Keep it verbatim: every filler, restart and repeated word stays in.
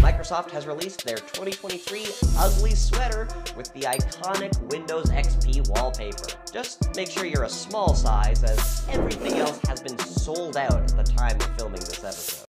Microsoft has released their twenty twenty-three Ugly Sweater with the iconic Windows X P wallpaper. Just make sure you're a small size, as everything else has been sold out at the time of filming this episode.